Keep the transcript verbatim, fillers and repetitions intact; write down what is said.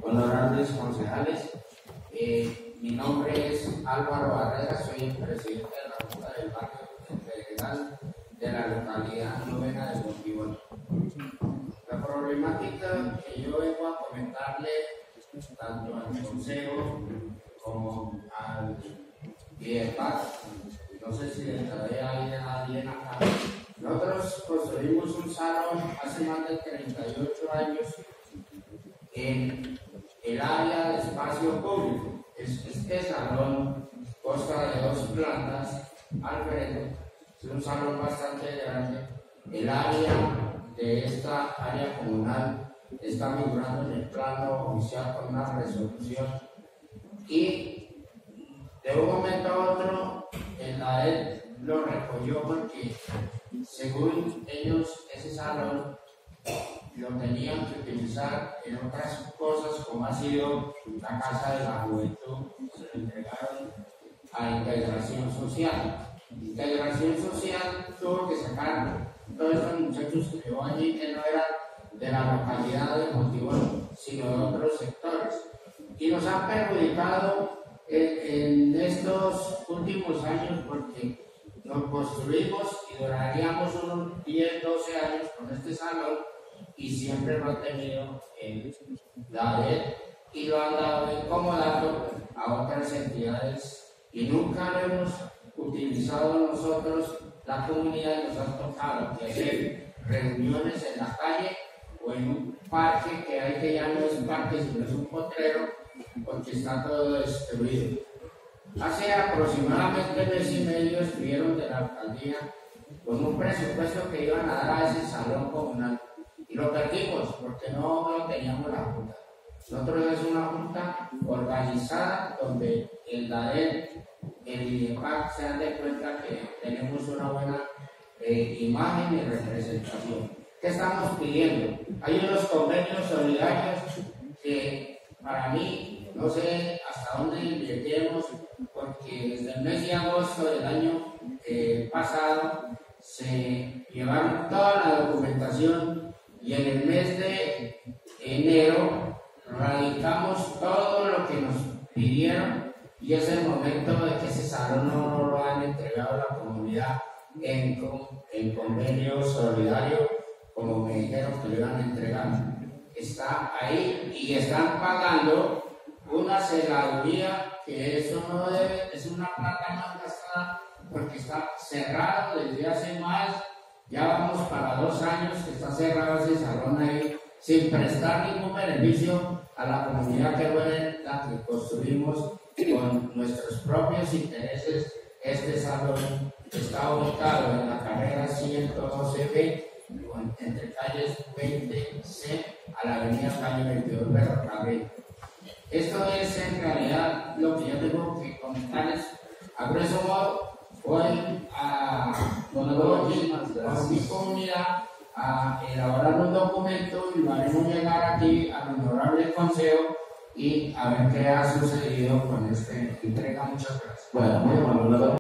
honorables concejales. Eh, mi nombre es Álvaro Barrera, soy el presidente de la Junta del Barrio Federal de la localidad novena de Montivón. La problemática que yo vengo a comentarle tanto al Consejo como al I E P A C, no sé si todavía hay alguien acá. Nosotros construimos un salón hace más de treinta y ocho años en el área de espacio público. Este salón consta de dos plantas, Alfredo, es un salón bastante grande. El área de esta área comunal está figurando en el plano oficial con una resolución y de un momento a otro el A E D lo recogió porque según ellos ese salón lo tenían que utilizar en otras cosas, como ha sido la Casa de la Juventud, se lo entregaron a Integración Social. Integración Social tuvo que sacar todos estos muchachos que llevó allí, que no eran de la localidad de Montivón, sino de otros sectores. Y nos han perjudicado en, en estos últimos años porque nos construimos y duraríamos unos diez, doce años con este salón y siempre lo ha tenido en la A E D y lo han dado como dato a otras entidades y nunca lo hemos utilizado nosotros. La comunidad nos ha tocado que hacer reuniones en la calle o en un parque que hay, que ya no es parque sino es un potrero porque está todo destruido. Hace aproximadamente mes y medio estuvieron de la alcaldía con un presupuesto que iban a dar a ese salón comunal y lo perdimos porque no lo teníamos la junta. Nosotros es una junta organizada donde el A E D, el I E P A C se dan de cuenta que tenemos una buena eh, imagen y representación. ¿Qué estamos pidiendo? Hay unos convenios solidarios que para mí no sé hasta dónde lleguemos porque desde el mes de agosto del año eh, pasado se llevaron toda la documentación y en el mes de enero radicamos todo lo que nos pidieron y es el momento de que ese salón no, no lo han entregado a la comunidad en, en convenio solidario como me dijeron que lo iban a entregar. Está ahí y están pagando una celaduría que eso no debe, es una plata más gastada porque está cerrado desde hace más, ya vamos para dos años que está cerrado ese salón ahí sin prestar ningún beneficio a la comunidad que fue la que construimos con nuestros propios intereses. Este salón está ubicado en la carrera ciento doce B entre calles veinte C a la avenida calle veintidós Ferrocarril. Esto es en realidad lo que yo tengo que comentarles. A grueso modo, voy a con mi comunidad a elaborar un documento y lo haremos llegar aquí al honorable consejo y a ver qué ha sucedido con esta entrega. Muchas gracias. Bueno, muy amable.